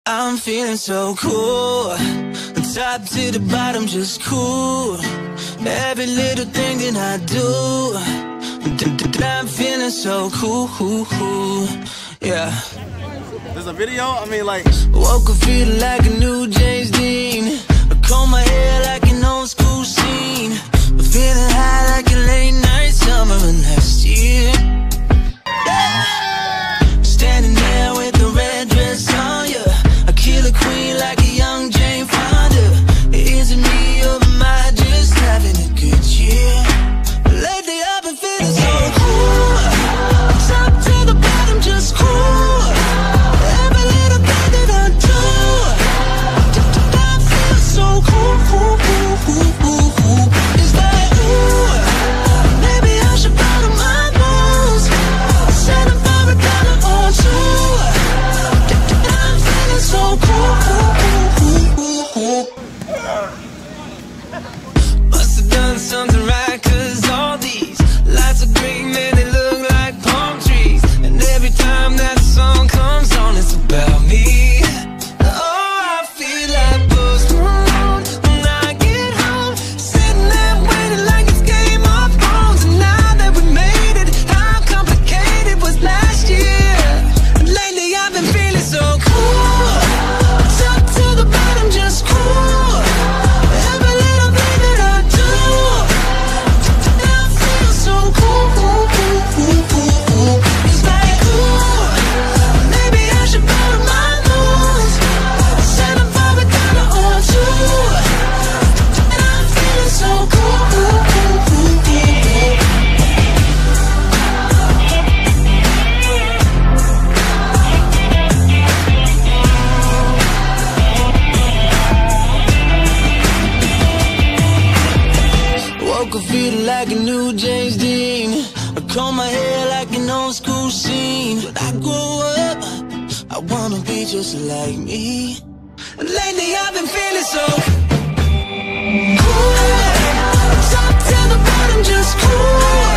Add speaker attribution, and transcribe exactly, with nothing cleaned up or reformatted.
Speaker 1: I'm feeling so cool, top to the bottom, just cool. Every little thing that I do, I'm feeling so cool, yeah.
Speaker 2: There's a video, I mean like
Speaker 1: woke up feeling like a new James Dean. I comb my hair like an old school scene. Feeling high like a late night summer of last year, yeah. Standing there with the red dress on, yeah. I kill a queen like a young Jane Fonda. Is it me or am I just having a good year? Lately I've been feeling so cool, top to the bottom, just cool. Every little thing that I do, I feel so cool, cool, cool, cool, cool, cool. It's like, ooh, maybe I should bottom my nose, settle for a dollar or two. I'm feeling so cool, cool, cool, cool, cool, cool. Must have done something right, cause all these lights are green, man, they look like palm trees. And every time that song comes on, it's about me. Oh, I feel like Post Malone when I get home, sitting there waiting like it's Game of Thrones. And now that we made it, how complicated was last year? And lately I've been feeling so cool, top to the bottom, just cool. Every little thing that I do, I feel so cool, cool, cool, cool, cool, cool. It's like, ooh, maybe I should bottom my nose, settle for a dollar or two. And I'm feeling so cool, cool, cool, cool, cool, cool. Woke up feeling like a new James Dean. I comb my hair like an old school scene. When I grow up, I wanna be just like me. And lately I've been feeling so cool, top to the bottom, just cool.